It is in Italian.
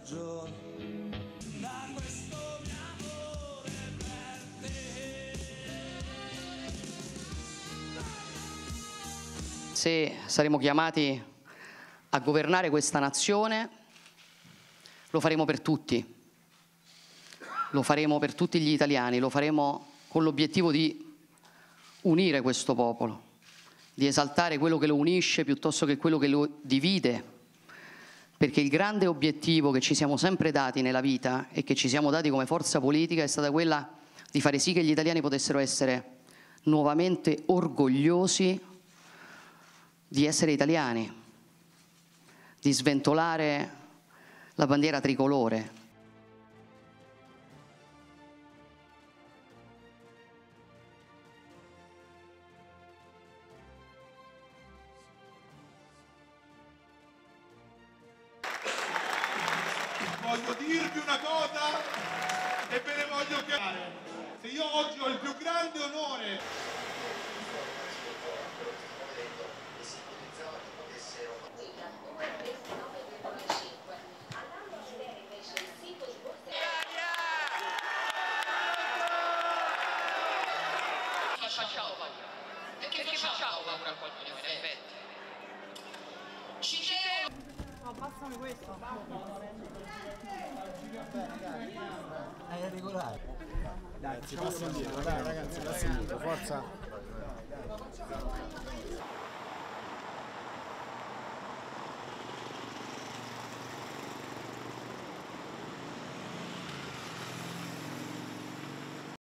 ragione da questo mio amore per te. Se saremo chiamati a governare questa nazione, lo faremo per tutti. Lo faremo per tutti gli italiani, lo faremo con l'obiettivo di unire questo popolo, di esaltare quello che lo unisce piuttosto che quello che lo divide, perché il grande obiettivo che ci siamo sempre dati nella vita e che ci siamo dati come forza politica è stata quella di fare sì che gli italiani potessero essere nuovamente orgogliosi di essere italiani, di sventolare la bandiera tricolore. Voglio dirvi una cosa e ve ne voglio chiamare. Se io oggi ho il più grande onore facciamo paura? Perché facciamo paura a qualcuno, in effetti. Ci abbassami questo. È regolare. Dai, ci passa indietro, dai ragazzi, passa indietro, forza.